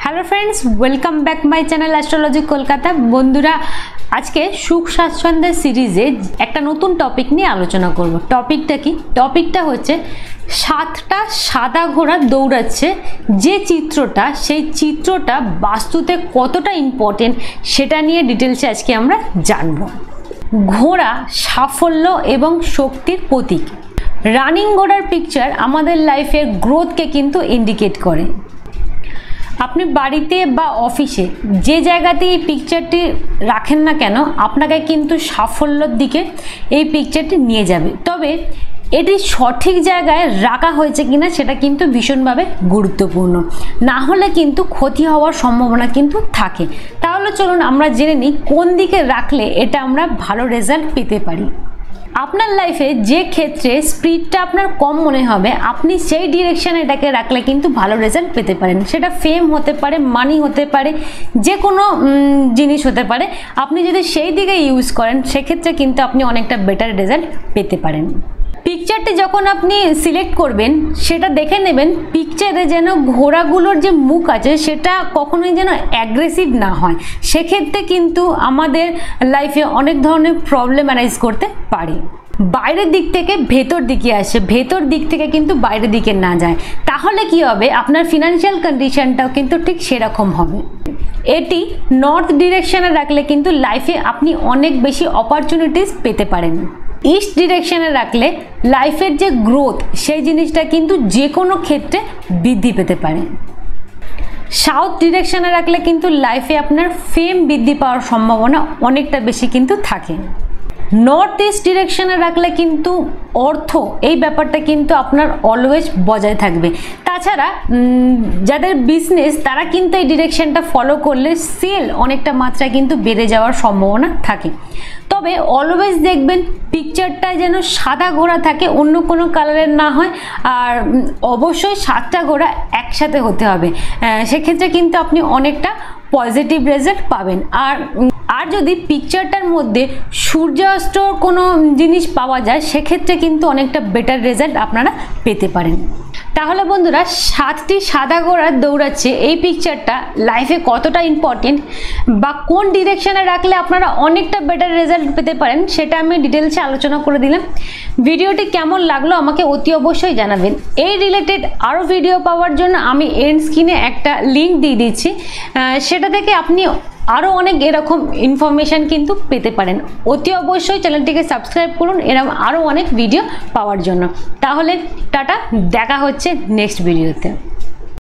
Hello friends welcome back my channel astrologic Kolkata. बंधुरा आज के सुख स्वाच्छंद्य सीरीजे एक नतून टपिक निये आलोचना करब। टपिकटा कि टपिकटा होच्छे सातटा सादा घोड़ा दौड़ाচ্ছে जे चित्रटा सेई चित्रटा वास्तुते कतटा इम्पोर्टेंट सेटा निये डिटेल्से आजके आमरा जानबो। घोड़ा साफल्य एवं शक्तिर प्रतीक। रानिंग घोड़ार पिक्चर आमादेर लाइफेर ग्रोथ के किन्तु इंडिकेट करे। अपनी बाड़ीते बा अफिसे जे जायगाते ये पिक्चरटी राखें ना केन आपनाके किन्तु साफल्यर दिके ये पिक्चरटी निये जाबे। तबे एटी सठिक जायगाय राखा हयेछे किना सेटा किन्तु भीषणभावे गुरुत्वपूर्ण, ना होले किन्तु क्षति हওয়ার सम्भावना किन्तु थाके। ताहले चलुन आमरा जेने निই कोन दिके राखले एटा आमरा भालो रेजाल्ट पेते पारी। আপনার লাইফে যে ক্ষেত্রে স্পিডটা আপনার কম মনে হবে আপনি সেই ডিরেকশনে এটাকে রাখলে কিন্তু ভালো রেজাল্ট পেতে পারেন। সেটা ফেম হতে পারে, মানি হতে পারে, যে কোনো জিনিস হতে পারে। আপনি যদি সেই দিকে ইউজ করেন সেক্ষেত্রে কিন্তু আপনি অনেকটা বেটার রেজাল্ট পেতে পারেন। পিকচারটি যখন আপনি সিলেক্ট করবেন সেটা দেখে নেবেন পিকচারে যেন ঘোড়াগুলোর যে মুখ আছে সেটা কখনোই যেন অ্যাগ্রেসিভ না হয়। সেক্ষেত্রে কিন্তু আমাদের লাইফে অনেক ধরনের প্রবলেম অ্যারাইজ করতে পারে। বাইরের দিক থেকে ভেতর দিকে আসে, ভেতর দিক থেকে কিন্তু বাইরের দিকে না যায়, তাহলে কি হবে আপনার ফিনান্সিয়াল কন্ডিশনটাও কিন্তু ঠিক সেরকম হবে। এটি নর্থ ডিরেকশনে রাখলে কিন্তু লাইফে আপনি অনেক বেশি অপরচুনিটিস পেতে পারেন। ইস্ট ডিরেকশনে রাখলে লাইফের যে গ্রোথ সেই জিনিসটা কিন্তু যে কোনো ক্ষেত্রে বৃদ্ধি পেতে পারে। সাউথ ডিরেকশনে রাখলে কিন্তু লাইফে আপনার ফেম বৃদ্ধি পাওয়ার সম্ভাবনা অনেকটা বেশি কিন্তু থাকে। নর্থ ইস্ট ডিরেকশনে রাখলে কিন্তু অর্থ এই ব্যাপারটা কিন্তু আপনার অলওয়েজ বজায় থাকবে। তাছাড়া যাদের বিজনেস তারা কিন্তু এই ডিরেকশনটা ফলো করলে সেল অনেকটা মাত্রায় কিন্তু বেড়ে যাওয়ার সম্ভাবনা থাকে। তবে অলওয়েজ দেখবেন পিকচারটা যেন সাদা ঘোড়া থাকে, অন্য কোনো কালারের না হয়, আর অবশ্যই সাতটা ঘোড়া একসাথে হতে হবে। সেক্ষেত্রে কিন্তু আপনি অনেকটা পজিটিভ রেজাল্ট পাবেন। আর যদি পিকচারটার মধ্যে সূর্যাস্তর কোনো জিনিস পাওয়া যায় সেক্ষেত্রে কিন্তু অনেকটা বেটার রেজাল্ট আপনারা পেতে পারেন। তাহলে বন্ধুরা সাতটি সাদা ঘোড়া দৌড়াচ্ছে এই পিকচারটা লাইফে কতটা ইম্পর্টেন্ট বা কোন ডিরেকশনে রাখলে আপনারা অনেকটা বেটার রেজাল্ট পেতে পারেন সেটা আমি ডিটেলসে আলোচনা করে দিলাম। ভিডিওটি কেমন লাগলো আমাকে অতি অবশ্যই জানাবেন। এই রিলেটেড আরও ভিডিও পাওয়ার জন্য আমি এন্ড স্ক্রিনে একটা লিঙ্ক দিয়ে দিচ্ছি, সেটা থেকে আপনি আরও অনেক এরকম ইনফরমেশান কিন্তু পেতে পারেন। অতি অবশ্যই চ্যানেলটিকে সাবস্ক্রাইব করুন এরকম আরও অনেক ভিডিও পাওয়ার জন্য। তাহলে টাটা, দেখা হচ্ছে নেক্সট ভিডিওতে।